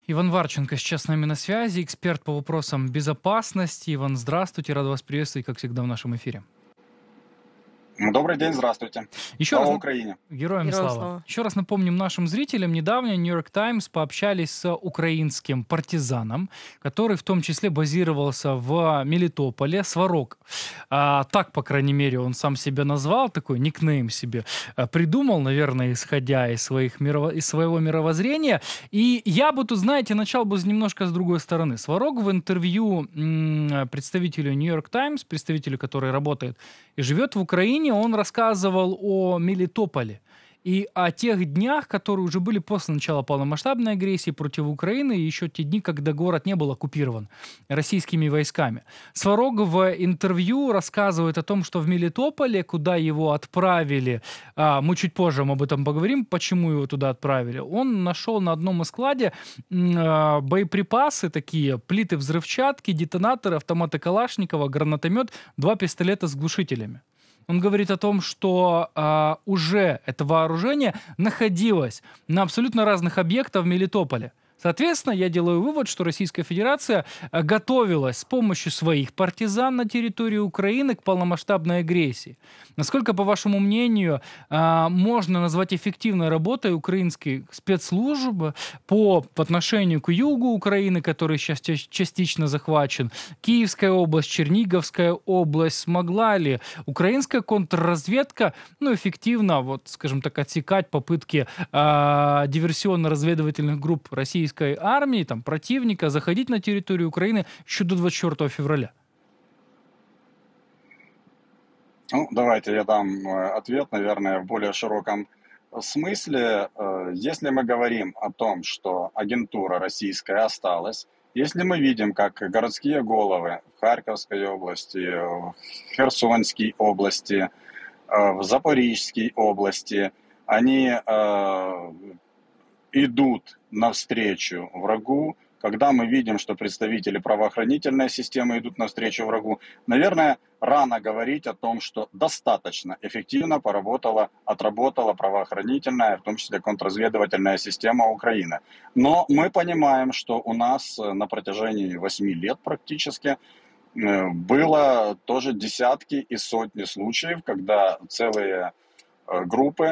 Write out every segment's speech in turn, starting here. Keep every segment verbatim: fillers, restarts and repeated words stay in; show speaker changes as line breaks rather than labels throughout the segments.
Иван Варченко сейчас с нами на связи, эксперт по вопросам безопасности. Иван, здравствуйте, рад вас приветствовать, как всегда, в нашем эфире.
Добрый день, здравствуйте.
Еще раз
Слава
нап-
Украине.
Героям
Героям
слава.
слава.
Еще раз напомним нашим зрителям, недавно New York Times пообщались с украинским партизаном, который в том числе базировался в Мелитополе, Сварог. А, так, по крайней мере, он сам себя назвал, такой никнейм себе а, придумал, наверное, исходя из, своих мирово- из своего мировоззрения. И я бы тут, знаете, начал бы с- немножко с другой стороны. Сварог в интервью м, представителю New York Times, представителю, который работает и живет в Украине, он рассказывал о Мелитополе и о тех днях, которые уже были после начала полномасштабной агрессии против Украины, и еще те дни, когда город не был оккупирован российскими войсками. Сварог в интервью рассказывает о том, что в Мелитополе, куда его отправили, а, мы чуть позже об этом поговорим, почему его туда отправили, он нашел на одном из складе м, а, боеприпасы такие, плиты взрывчатки, детонаторы, автоматы Калашникова, гранатомет, два пистолета с глушителями. Он говорит о том, что а, уже это вооружение находилось на абсолютно разных объектах в Мелитополе. Соответственно, я делаю вывод, что Российская Федерация а, готовилась с помощью своих партизан на территории Украины к полномасштабной агрессии. Насколько, по вашему мнению, а, можно назвать эффективной работой украинских спецслужб по, по отношению к югу Украины, который сейчас ча- частично захвачен, Киевская область, Черниговская область, смогла ли украинская контрразведка, ну, эффективно, вот, скажем так, отсекать попытки а, диверсионно-разведывательных групп российской армии, там, противника, заходить на территорию Украины еще до двадцать четвёртого февраля?
Ну, давайте я дам э, ответ, наверное, в более широком смысле. Э, Если мы говорим о том, что агентура российская осталась, если мы видим, как городские головы в Харьковской области, в Херсонской области, э, в Запорижской области, они э, идут навстречу врагу, когда мы видим, что представители правоохранительной системы идут навстречу врагу, наверное, рано говорить о том, что достаточно эффективно поработала, отработала правоохранительная, в том числе контрразведывательная система Украины. Но мы понимаем, что у нас на протяжении восьми лет практически э, было тоже десятки и сотни случаев, когда целые э, группы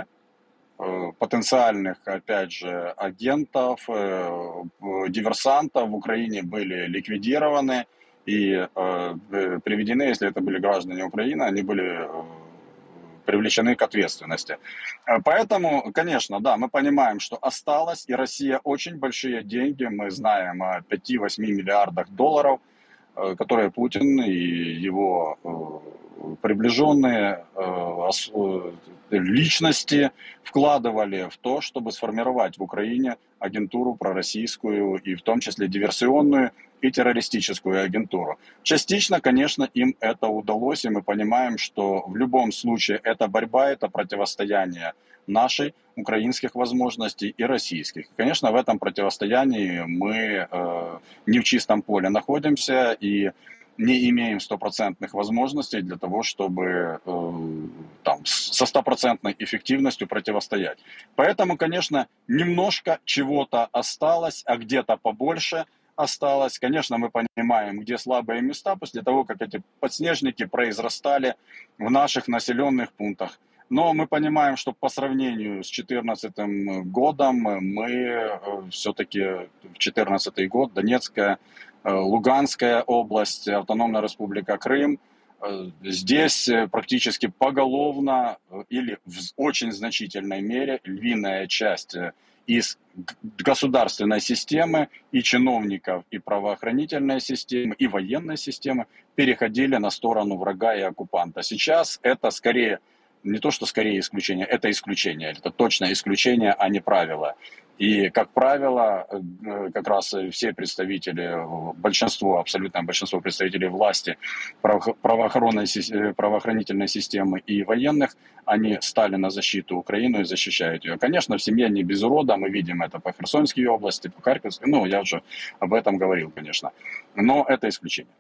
э, потенциальных, опять же, агентов, э, э, диверсантов в Украине были ликвидированы и э, э, приведены, если это были граждане Украины, они были э, привлечены к ответственности. Э, Поэтому, конечно, да, мы понимаем, что осталось, и Россия очень большие деньги, мы знаем о пяти-восьми миллиардах долларов, э, которые Путин и его э, приближенные э, ос- э, личности вкладывали в то, чтобы сформировать в Украине агентуру пророссийскую и в том числе диверсионную и террористическую агентуру. Частично, конечно, им это удалось, и мы понимаем, что в любом случае это борьба, это противостояние нашей, украинских возможностей и российских. Конечно, в этом противостоянии мы э, не в чистом поле находимся и не имеем стопроцентных возможностей для того, чтобы э, там, со стопроцентной эффективностью противостоять. Поэтому, конечно, немножко чего-то осталось, а где-то побольше осталось. Конечно, мы понимаем, где слабые места после того, как эти подснежники произрастали в наших населенных пунктах. Но мы понимаем, что по сравнению с две тысячи четырнадцатым годом мы э, все-таки в две тысячи четырнадцатый год, Донецкая, э, Луганская область, Автономная Республика Крым, э, здесь э, практически поголовно э, или в очень значительной мере львиная часть э, из г- государственной системы и чиновников, и правоохранительной системы, и военной системы переходили на сторону врага и оккупанта. Сейчас это скорее не то, что скорее исключение, это исключение, это точно исключение, а не правило. И, как правило, э, как раз все представители, большинство, абсолютное большинство представителей власти, право- правоохранной, сис- э, правоохранительной системы и военных, они стали на защиту Украины и защищают ее. Конечно, в семье не без урода, мы видим это по Херсонской области, по Харьковской, ну, я уже об этом говорил, конечно, но это исключение.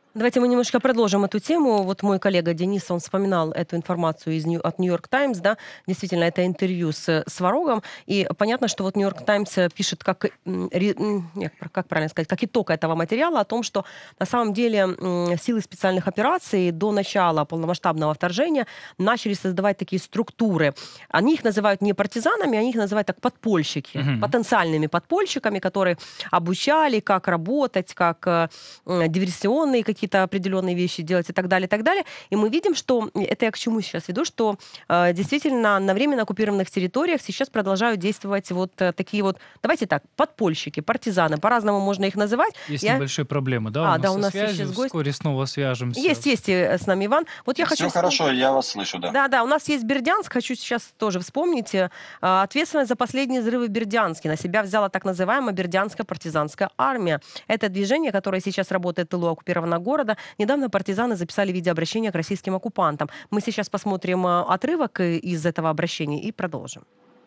Давайте мы немножко продолжим эту тему. Вот мой коллега Денис, он вспоминал эту информацию из, Нью- от Нью-Йорк Таймс, да, действительно, это интервью с Сварогом, и понятно, что вот Нью-Йорк Таймс э, пишет, как, м, ре- м, не, пр- как правильно сказать, как итог этого материала о том, что на самом деле м, силы специальных операций до начала полномасштабного вторжения начали создавать такие структуры. Они их называют не партизанами, они их называют так подпольщики,
Мгм.
потенциальными подпольщиками, которые обучали, как работать, как э, м, диверсионные какие-то определенные вещи делать и так далее, и так далее. И мы видим, что это я к чему сейчас веду, что э, действительно на временно оккупированных территориях сейчас продолжают действовать вот э, такие вот, давайте так, подпольщики, партизаны, по-разному можно их называть.
Есть
Я...
небольшие проблемы, да, у
А,
нас
да, у
со
нас есть
связью.
сейчас гость.
Вскоре снова свяжемся.
Есть, есть э, с нами Иван. Вот я хочу
Все
вспомнить.
хорошо, я вас слышу, да.
Да, да, у нас есть Бердянск, хочу сейчас тоже вспомнить. Э, Ответственность за последние взрывы в Бердянске на себя взяла так называемая Бердянская партизанская армия. Это движение, которое сейчас работает в тылу оккупированного города. Недавно партизаны записали видеообращение к российским оккупантам. Мы сейчас посмотрим э, отрывок э, из этого обращения и продолжим.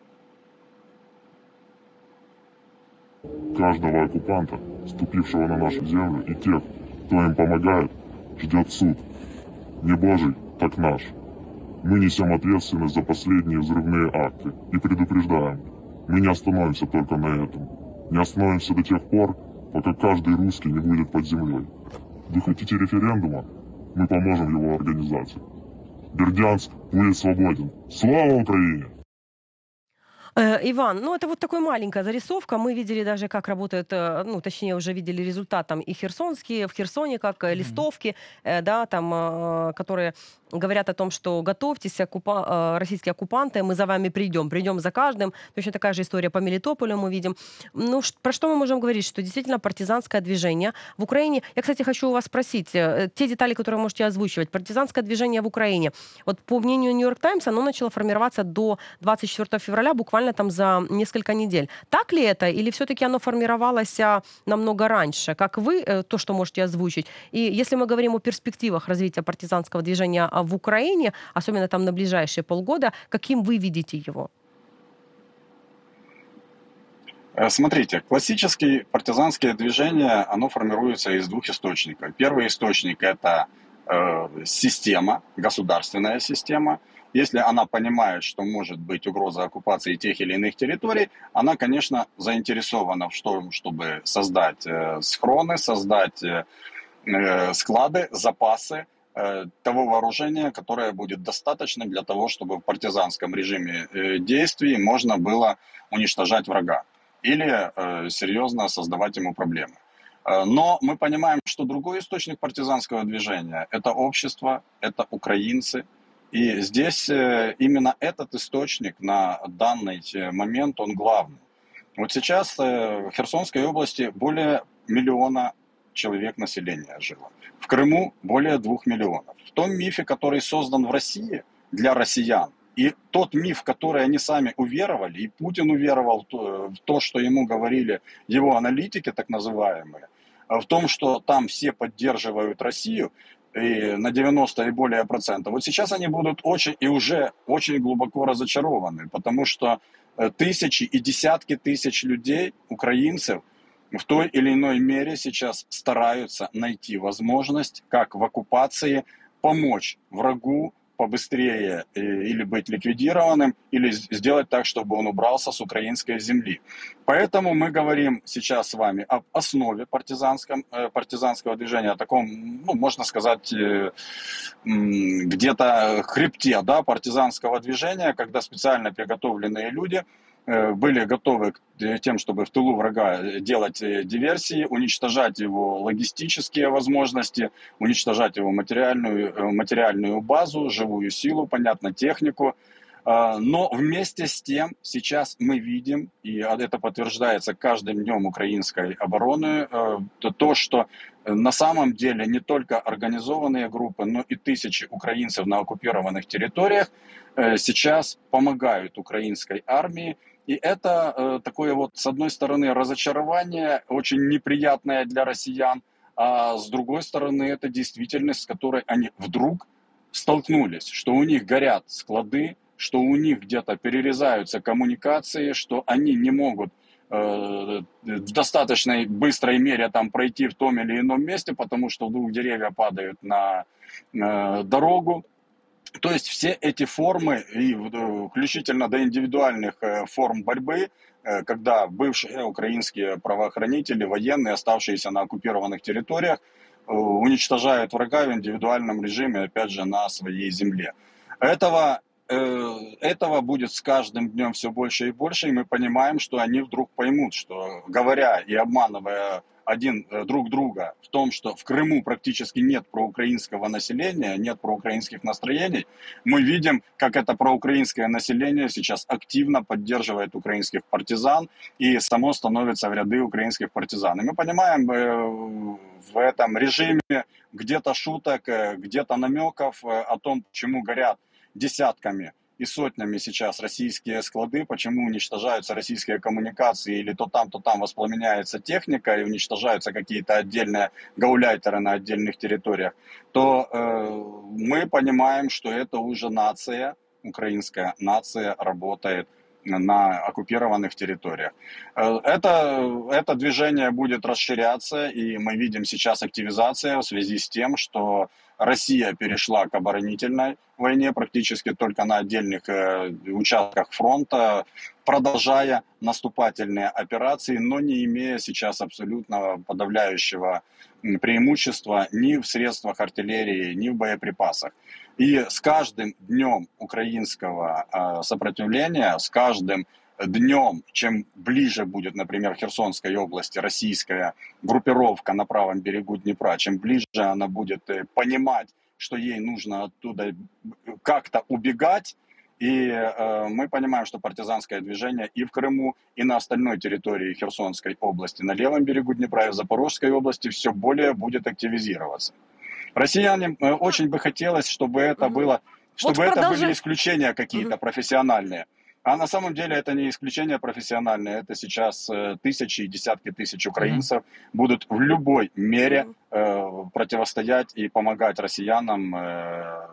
Каждого оккупанта, ступившего на нашу землю, и тех, кто им помогает, ждет суд. Не Божий, так наш. Мы несем ответственность за последние взрывные акты и предупреждаем, мы не остановимся только на этом. Не остановимся до тех пор, пока каждый русский не будет под землей. Вы хотите референдума? Мы поможем его организации. Бердянск будет свободен. Слава Украине!
Э, Иван, ну это вот такая маленькая зарисовка. Мы видели даже, как работают, э, ну точнее уже видели результат там и херсонские, в Херсоне, как э,
Мгм.
листовки, э, да, там, э, которые говорят о том, что готовьтесь, оккупа- э, российские оккупанты, мы за вами придем, придем за каждым. Точно такая же история по Мелитополю мы видим. Ну, ш- про что мы можем говорить? Что действительно партизанское движение в Украине. Я, кстати, хочу у вас спросить, э, те детали, которые вы можете озвучивать. Партизанское движение в Украине. Вот по мнению Нью-Йорк Таймс, оно начало формироваться до двадцать четвёртого февраля, буквально там за несколько недель. Так ли это? Или все-таки оно формировалось а, намного раньше? Как вы, э, то, что можете озвучить? И если мы говорим о перспективах развития партизанского движения а, в Украине, особенно там на ближайшие полгода, каким вы видите его?
Э, Смотрите, классические партизанские движения, оно формируется из двух источников. Первый источник – это э, система, государственная система. Если она понимает, что может быть угроза оккупации тех или иных территорий, она, конечно, заинтересована в том, чтобы создать э, схроны, создать э, э, склады, запасы э, того вооружения, которое будет достаточным для того, чтобы в партизанском режиме э, действий можно было уничтожать врага или э, серьезно создавать ему проблемы. Э, Но мы понимаем, что другой источник партизанского движения – это общество, это украинцы. И здесь э, именно этот источник на данный э, момент, он главный. Вот сейчас э, в Херсонской области более миллиона человек населения жило. В Крыму более двух миллионов. В том мифе, который создан в России для россиян, и тот миф, в который они сами уверовали, и Путин уверовал в то, что ему говорили его аналитики, так называемые, в том, что там все поддерживают Россию, и на девяносто и более процентов. Вот сейчас они будут очень и уже очень глубоко разочарованы, потому что тысячи и десятки тысяч людей, украинцев, в той или иной мере сейчас стараются найти возможность, как в оккупации, помочь врагу побыстрее или быть ликвидированным, или сделать так, чтобы он убрался с украинской земли. Поэтому мы говорим сейчас с вами об основе партизанском, партизанского движения, о таком, ну, можно сказать, где-то хребте, да, партизанского движения, когда специально приготовленные люди были готовы к тем, чтобы в тылу врага делать диверсии, уничтожать его логистические возможности, уничтожать его материальную, материальную базу, живую силу, понятно, технику. Но вместе с тем сейчас мы видим, и это подтверждается каждым днем украинской обороны, то, что на самом деле не только организованные группы, но и тысячи украинцев на оккупированных территориях сейчас помогают украинской армии. И это такое вот, с одной стороны, разочарование, очень неприятное для россиян, а с другой стороны, это действительность, с которой они вдруг столкнулись, что у них горят склады, что у них где-то перерезаются коммуникации, что они не могут э, в достаточной быстрой мере там пройти в том или ином месте, потому что вдруг деревья падают на э, дорогу. То есть все эти формы, и э, включительно до индивидуальных э, форм борьбы, э, когда бывшие украинские правоохранители, военные, оставшиеся на оккупированных территориях, э, уничтожают врага в индивидуальном режиме, опять же, на своей земле. Этого, э, этого будет с каждым днем все больше и больше, и мы понимаем, что они вдруг поймут, что, говоря и обманывая один э, друг друга в том, что в Крыму практически нет проукраинского населения, нет проукраинских настроений, мы видим, как это проукраинское население сейчас активно поддерживает украинских партизан и само становится в ряды украинских партизан. И мы понимаем э, в этом режиме где-то шуток, э, где-то намеков э, о том, почему горят десятками и сотнями сейчас российские склады, почему уничтожаются российские коммуникации, или то там, то там воспламеняется техника и уничтожаются какие-то отдельные гауляйтеры на отдельных территориях, то э, мы понимаем, что это уже нация, украинская нация работает на оккупированных территориях. Это, это движение будет расширяться, и мы видим сейчас активизация в связи с тем, что Россия перешла к оборонительной войне практически только на отдельных э, участках фронта, продолжая наступательные операции, но не имея сейчас абсолютно подавляющего преимущества ни в средствах артиллерии, ни в боеприпасах. И с каждым днем украинского э, сопротивления, с каждым днем, чем ближе будет, например, в Херсонской области российская группировка на правом берегу Днепра, чем ближе она будет понимать, что ей нужно оттуда как-то убегать, и э, мы понимаем, что партизанское движение и в Крыму, и на остальной территории Херсонской области, на левом берегу Днепра и в Запорожской области все более будет активизироваться. Россиянам э, очень бы хотелось, чтобы это было, чтобы
Вот
это
продолжай.
были исключения какие-то профессиональные. А на самом деле это не исключение профессиональное, это сейчас э, тысячи и десятки тысяч украинцев будут в любой мере э, противостоять и помогать россиянам э,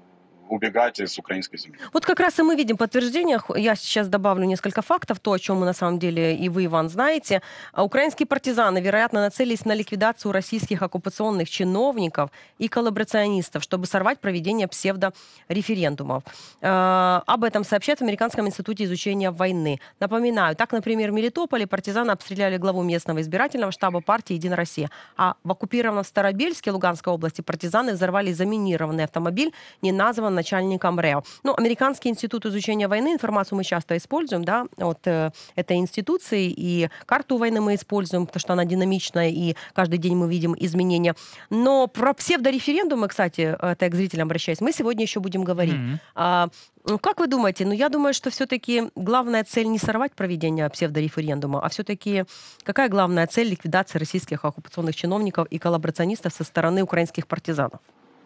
убегать из украинской земли.
Вот как раз и мы видим подтверждение. Я сейчас добавлю несколько фактов, то, о чем мы на самом деле и вы, Иван, знаете. А Украинские партизаны, вероятно, нацелились на ликвидацию российских оккупационных чиновников и коллаборационистов, чтобы сорвать проведение псевдореферендумов. Э, Об этом сообщают в Американском институте изучения войны. Напоминаю, так, например, в Мелитополе партизаны обстреляли главу местного избирательного штаба партии «Единая Россия», а в оккупированном Старобельске Луганской области партизаны взорвали заминированный автомобиль, не назван начальником РЭО. Ну, Американский институт изучения войны, информацию мы часто используем, да, от э, этой институции, и карту войны мы используем, потому что она динамичная, и каждый день мы видим изменения. Но про псевдореферендумы, кстати, это я к зрителям обращаюсь, мы сегодня еще будем говорить.
Мгм.
А, ну, как вы думаете, ну, я думаю, что все-таки главная цель не сорвать проведение псевдореферендума, а все-таки какая главная цель ликвидации российских оккупационных чиновников и коллаборационистов со стороны украинских партизанов?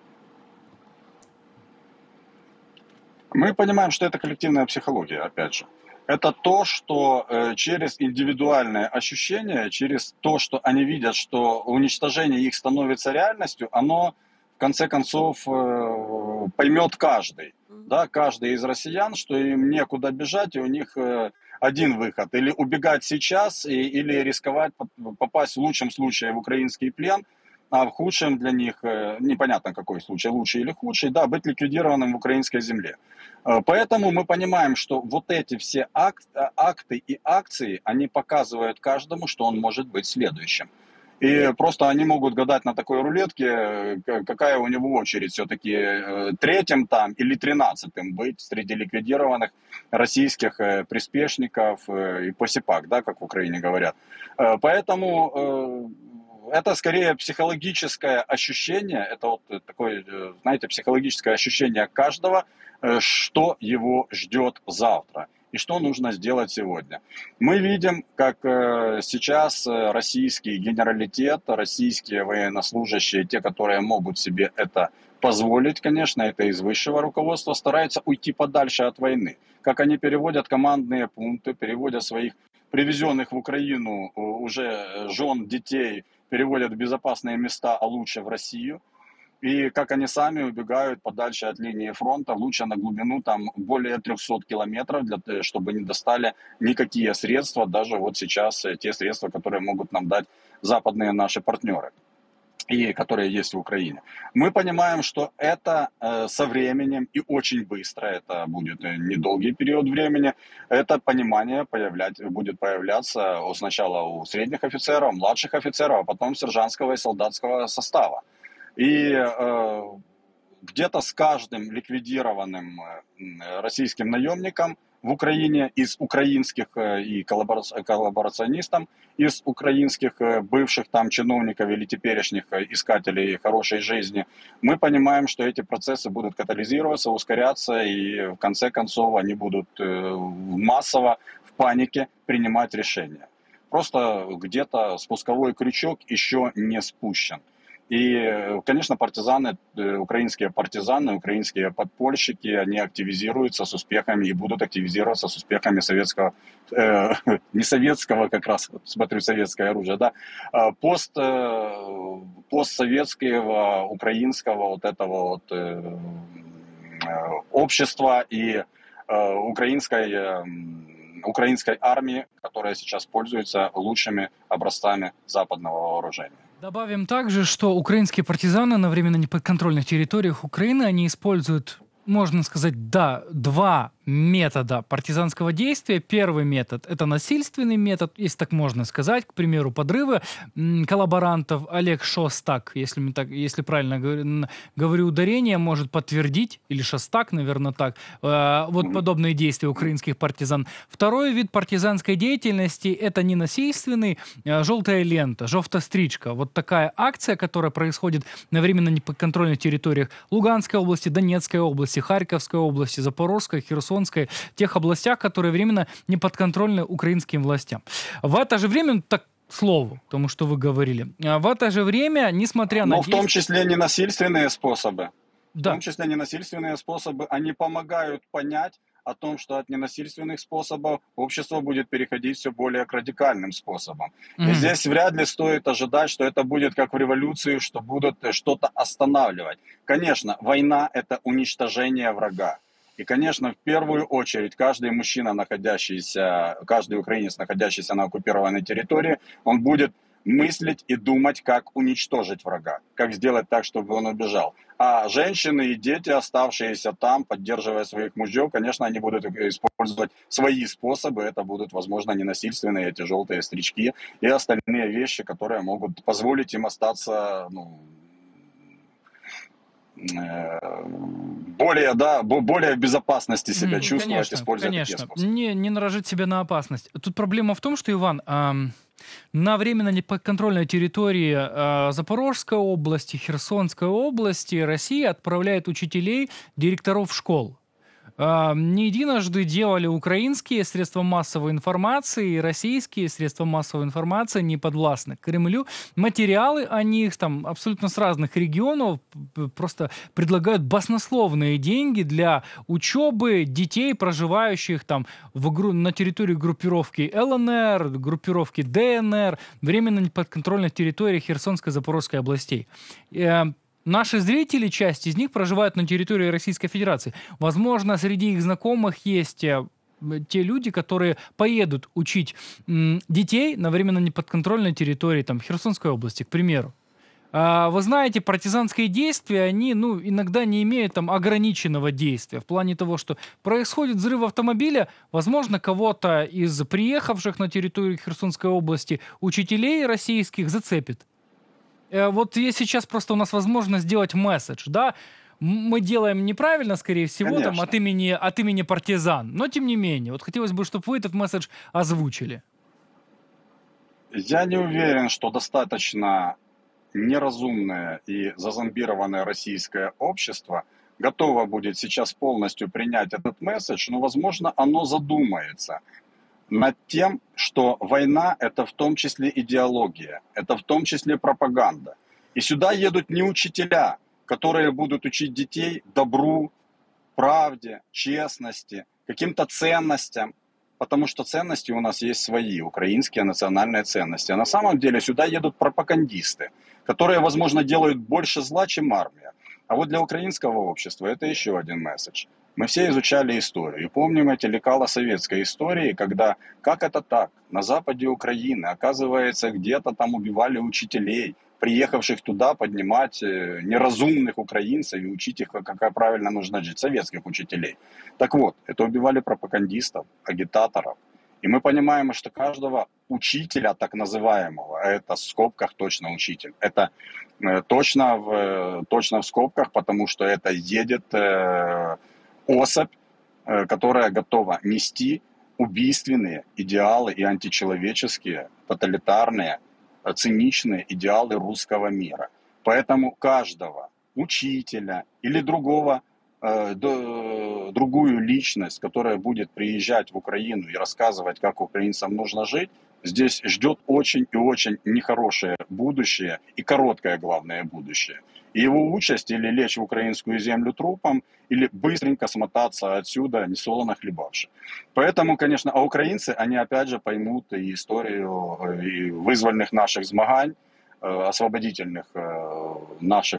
Мы понимаем, что это коллективная психология, опять же. Это то, что э, через индивидуальное ощущение, через то, что они видят, что уничтожение их становится реальностью, оно в конце концов э, поймет каждый. Да, каждый из россиян, что им некуда бежать, и у них э, один выход. Или убегать сейчас, и, или рисковать попасть в лучшем случае в украинский плен, а в худшем для них, э, непонятно какой случай, лучший или худший, да, быть ликвидированным в украинской земле. Э, Поэтому мы понимаем, что вот эти все ак- э, акты и акции, они показывают каждому, что он может быть следующим. И просто они могут гадать на такой рулетке, э, к- какая у него очередь все-таки э, третьим там или тринадцатым быть среди ликвидированных российских э, приспешников э, и посипак, да, как в Украине говорят. Э, Поэтому э, это скорее психологическое ощущение, это вот такое, э, знаете, психологическое ощущение каждого, э, что его ждет завтра и что нужно сделать сегодня. Мы видим, как э, сейчас э, российский генералитет, российские военнослужащие, те, которые могут себе это позволить, конечно, это из высшего руководства, стараются уйти подальше от войны. Как они переводят командные пункты, переводят своих привезенных в Украину э, уже жен, детей, переводят в безопасные места, а лучше в Россию. и как они сами убегают подальше от линии фронта, лучше на глубину там более трехсот километров, для, т- чтобы не достали никакие средства, даже вот сейчас э, те средства, которые могут нам дать западные наши партнеры и которые есть в Украине. Мы понимаем, что это э, со временем и очень быстро, это будет э, недолгий период времени, это понимание появлять, будет появляться о, сначала у средних офицеров, младших офицеров, а потом сержантского и солдатского состава. И э, где-то с каждым ликвидированным э, российским наемником в Украине из украинских э, и коллабора- коллаборационистам, из украинских э, бывших там чиновников или теперешних э, искателей хорошей жизни, мы понимаем, что эти процессы будут катализироваться, ускоряться, и в конце концов они будут э, массово в панике принимать решения. Просто где-то спусковой крючок еще не спущен. И, конечно, партизаны, э, украинские партизаны, украинские подпольщики, они активизируются с успехами и будут активизироваться с успехами советского, э, не советского как раз, вот смотрю, советское оружие, да, а пост, э, постсоветского, украинского вот этого вот э, э, общества и э, украинской, э, украинской армии, которая сейчас пользуется лучшими образцами западного вооружения.
Добавим также, что украинские партизаны на временно неподконтрольных территориях Украины, они используют, можно сказать, да, два метода партизанского действия. Первый метод – это насильственный метод, если так можно сказать. К примеру, подрывы м, коллаборантов. Олег Шостак, если, мы так, если правильно говорю, говорю ударение, может подтвердить, или Шостак, наверное, так, э, вот подобные действия украинских партизан. Второй вид партизанской деятельности – это не насильственный, а желтая лента, желтая стричка. Вот такая акция, которая происходит на временно неподконтрольных территориях Луганской области, Донецкой области, Харьковской области, Запорожской, Херсонской, тех областях, которые временно не подконтрольны украинским властям. В это же время, так к слову, тому, что вы говорили, в это же время, несмотря на...
Но в том числе ненасильственные способы.
Да.
В том числе ненасильственные способы, они помогают понять о том, что от ненасильственных способов общество будет переходить все более к радикальным способам.
Мгм.
И здесь вряд ли стоит ожидать, что это будет как в революции, что будут э, что-то останавливать. Конечно, война – это уничтожение врага. И, конечно, в первую очередь каждый мужчина, находящийся, каждый украинец, находящийся на оккупированной территории, он будет мыслить и думать, как уничтожить врага, как сделать так, чтобы он убежал. А женщины и дети, оставшиеся там, поддерживая своих мужей, конечно, они будут использовать свои способы. Это будут, возможно, ненасильственные эти желтые стрички и остальные вещи, которые могут позволить им остаться, ну, э, более, да, бо- более в безопасности себя
Мгм.
чувствовать,
Конечно,
используя такие
конечно.
способы.
Не, не наражать себя на опасность. Тут проблема в том, что, Иван, ам, на временно неподконтрольной территории а, Запорожской области, Херсонской области Россия отправляет учителей, директоров школ. А, Не единожды делали украинские средства массовой информации и российские средства массовой информации не подвластны Кремлю. Материалы о них там абсолютно с разных регионов п- просто предлагают баснословные деньги для учебы детей, проживающих там в игру- на территории группировки Л Н Р, группировки Д Н Р, временно неподконтрольных территориях Херсонской и Запорожской областей. Э, Наши зрители, часть из них проживают на территории Российской Федерации. Возможно, среди их знакомых есть э, м, те люди, которые поедут учить м, детей на временно неподконтрольной территории там, Херсонской области, к примеру. А, Вы знаете, партизанские действия, они ну, иногда не имеют там, ограниченного действия. В плане того, что происходит взрыв автомобиля, возможно, кого-то из приехавших на территорию Херсонской области учителей российских зацепит. Э, Вот есть сейчас просто у нас возможность сделать месседж, да, М- мы делаем неправильно, скорее всего, там,
Конечно.
от имени, от имени партизан, но тем не менее, вот хотелось бы, чтобы вы этот месседж озвучили.
Я не уверен, что достаточно неразумное и зазомбированное российское общество готово будет сейчас полностью принять этот месседж, но, возможно, оно задумается над тем, что война – это в том числе идеология, это в том числе пропаганда. И сюда едут не учителя, которые будут учить детей добру, правде, честности, каким-то ценностям, потому что ценности у нас есть свои, украинские национальные ценности. А на самом деле сюда едут пропагандисты, которые, возможно, делают больше зла, чем армия. А вот для украинского общества это еще один месседж. Мы все изучали историю и помним эти лекала советской истории, когда, как это так, на западе Украины, оказывается, где-то там убивали учителей, приехавших туда поднимать неразумных украинцев и учить их, как правильно нужно жить, советских учителей. Так вот, это убивали пропагандистов, агитаторов. И мы понимаем, что каждого учителя, так называемого, а это в скобках точно учитель, это точно в, точно в скобках, потому что это едет э, особь, э, которая готова нести убийственные идеалы и античеловеческие, тоталитарные, циничные идеалы русского мира. Поэтому каждого учителя или другого, э, до, другую личность, которая будет приезжать в Украину и рассказывать, как украинцам нужно жить, здесь ждет очень и очень нехорошее будущее и короткое, главное, будущее. И его участь или лечь в украинскую землю трупом, или быстренько смотаться отсюда, несолоно хлебавши. Поэтому, конечно, а украинцы, они опять же поймут и историю и вызвольных наших змагань, освободительных наших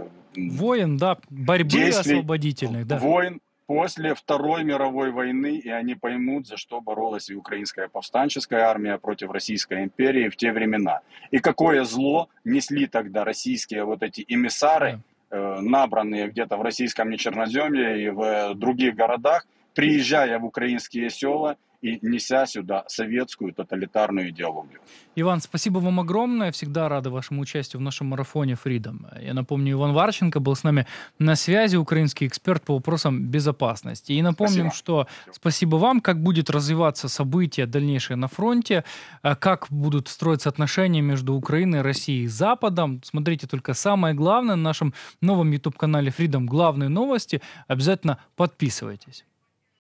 Воин, да, борьбы
действий,
освободительных, да.
войн после Второй мировой войны, и они поймут, за что боролась и украинская повстанческая армия против Российской империи в те времена. И какое зло несли тогда российские вот эти эмиссары,
Да.
э, набранные где-то в российском Нечерноземье и в других городах, приезжая в украинские села и неся сюда советскую тоталитарную идеологию.
Иван, спасибо вам огромное. Всегда рады вашему участию в нашем марафоне Freedom. Я напомню, Иван Варченко был с нами на связи, украинский эксперт по вопросам безопасности. И напомним,
Спасибо.
что спасибо вам, как будет развиваться события дальнейшие на фронте, как будут строиться отношения между Украиной, Россией и Западом. Смотрите только самое главное на нашем новом YouTube-канале Freedom, главные новости. Обязательно подписывайтесь.